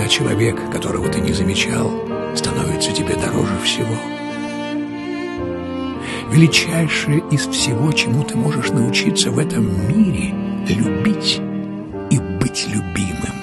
а человек, которого ты не замечал, становится тебе дороже всего. Величайшее из всего, чему ты можешь научиться в этом мире — любить и быть любимым.